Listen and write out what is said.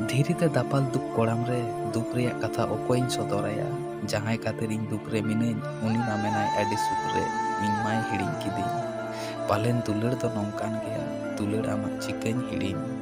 धीरेते दापाल दुख कोड़ाम रे दुख रेया कथा ओकोइन सदराया जहां खातिर इन दुख रे मिने उनी मा मेनाय आडी सुख रे इन माय हिड़िंग किदिन पालेन दुलड़ दो नोंकान गया दुलड़ आमा चिकन हिड़िंग